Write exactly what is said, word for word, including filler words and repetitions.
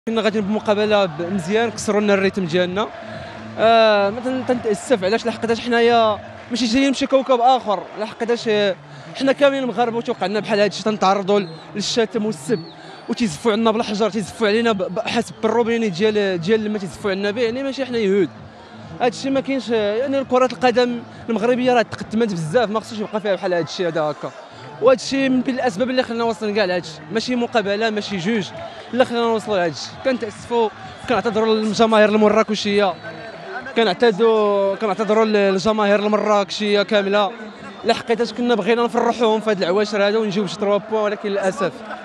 كنا غاديين بمقابله مزيان، كسروا لنا الريتم ديالنا. آه مثلا تنتاسف علاش لحقاش حنايا ماشي جايين من شي كوكب اخر، لحقاش حنا كاملين مغاربه وتوقع لنا بحال هذا الشيء، تنتعرضوا للشتم والسب وتيزفوا علينا بالحجر، تيزفوا علينا حسب الروبيني ديال ديال الماء تيزفوا علينا به، يعني ماشي حنا يهود. هذا الشيء ما كاينش، يعني كرة القدم المغربيه راه تقدمت بزاف، ما خصوش يبقى فيها بحال هذا الشيء هذا هكا. وهذا الشيء من بين الاسباب اللي خلانا وصلنا كاع لهذا الشيء، ماشي مقابله ماشي جوج اللي خلانا نوصلوا لهذا الشيء. كنتاسفوا، كنعتذروا للجماهير المراكشيه، كنعتذروا كنعتذروا للجماهير المراكشيه كامله، لحقيتاش كنا بغينا نفرحوهم في هذه العواشر هذا ونجيو بشي ثلاثة بوان، ولكن للاسف